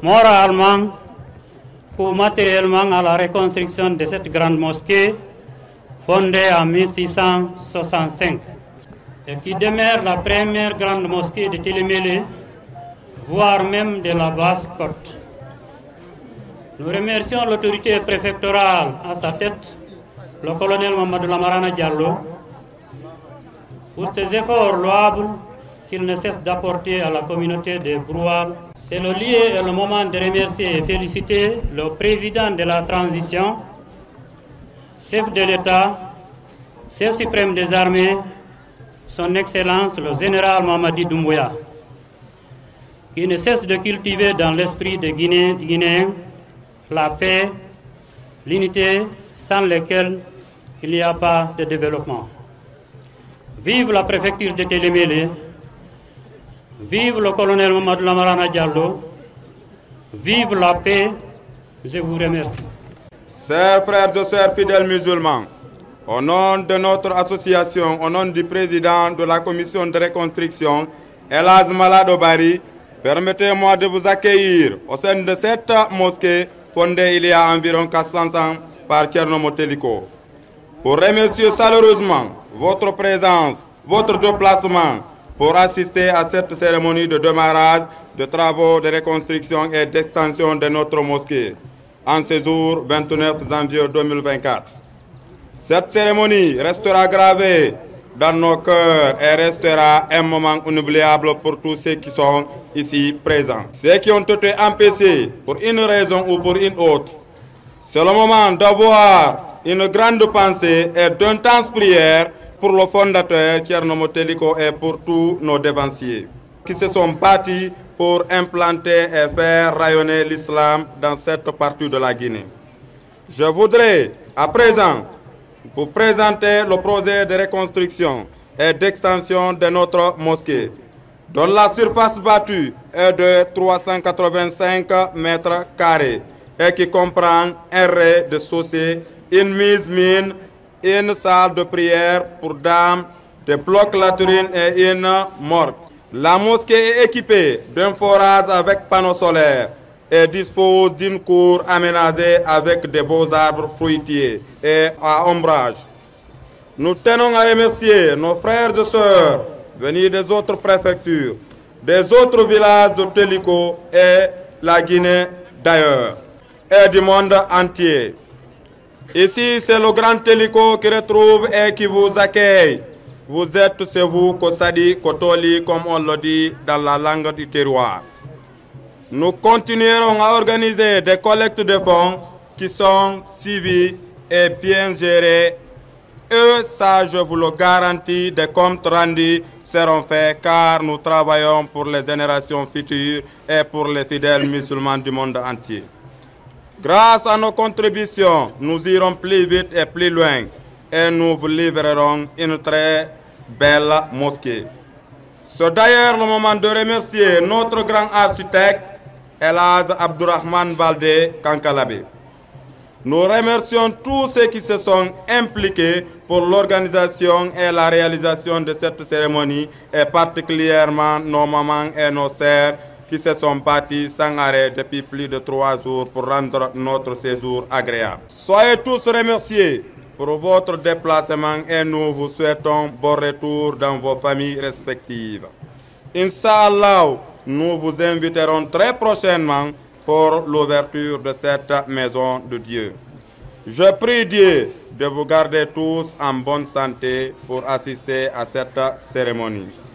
moralement ou matériellement à la reconstruction de cette grande mosquée fondée en 1665 et qui demeure la première grande mosquée de Télémélé, voire même de la Basse-Côte. Nous remercions l'autorité préfectorale à sa tête, le colonel Mamadou Lamarana Diallo, pour ses efforts louables qu'il ne cesse d'apporter à la communauté de Broual. C'est le lieu et le moment de remercier et féliciter le président de la transition, chef de l'État, chef suprême des armées, son Excellence le général Mamadi Doumbouya, qui ne cesse de cultiver dans l'esprit des Guinéens la paix, l'unité, sans lesquelles il n'y a pas de développement. Vive la préfecture de Télémélé, vive le colonel Mamadou Lamarana Diallo, vive la paix, je vous remercie. Chers frères et sœurs fidèles musulmans, au nom de notre association, au nom du président de la commission de reconstruction, Elhadj Malado Bari, permettez-moi de vous accueillir au sein de cette mosquée fondée il y a environ 400 ans par Thierno Moteliko. Pour remercier chaleureusement votre présence, votre déplacement pour assister à cette cérémonie de démarrage de travaux de reconstruction et d'extension de notre mosquée en ce jour 29 janvier 2024. Cette cérémonie restera gravée dans nos cœurs et restera un moment inoubliable pour tous ceux qui sont ici présents. Ceux qui ont été empêchés pour une raison ou pour une autre, c'est le moment d'avoir une grande pensée et d'intenses prières pour le fondateur Thierno Moteliko et pour tous nos devanciers qui se sont battus pour implanter et faire rayonner l'islam dans cette partie de la Guinée. Je voudrais à présent vous présenter le projet de reconstruction et d'extension de notre mosquée, dont la surface battue est de 385 mètres carrés et qui comprend un rez de chaussée, une mise mine, une salle de prière pour dames, des blocs latrines et une morgue. La mosquée est équipée d'un forage avec panneaux solaires et dispose d'une cour aménagée avec de beaux arbres fruitiers et à ombrage. Nous tenons à remercier nos frères et sœurs venus des autres préfectures, des autres villages de Téliko et la Guinée d'ailleurs, et du monde entier. Ici, c'est le grand Téliko qui retrouve et qui vous accueille. Vous êtes chez vous, Kosadi, Kotoli, comme on le dit dans la langue du terroir. Nous continuerons à organiser des collectes de fonds qui sont suivis et bien gérés. Et ça, je vous le garantis, des comptes rendus seront faits car nous travaillons pour les générations futures et pour les fidèles musulmans du monde entier. Grâce à nos contributions, nous irons plus vite et plus loin et nous vous livrerons une très belle mosquée. C'est d'ailleurs le moment de remercier notre grand architecte, Elhadj Abdourahmane Baldé Kankalabé. Nous remercions tous ceux qui se sont impliqués pour l'organisation et la réalisation de cette cérémonie et particulièrement nos mamans et nos sœurs qui se sont battus sans arrêt depuis plus de 3 jours pour rendre notre séjour agréable. Soyez tous remerciés pour votre déplacement et nous vous souhaitons bon retour dans vos familles respectives. Inch'Allah, nous vous inviterons très prochainement pour l'ouverture de cette maison de Dieu. Je prie Dieu de vous garder tous en bonne santé pour assister à cette cérémonie.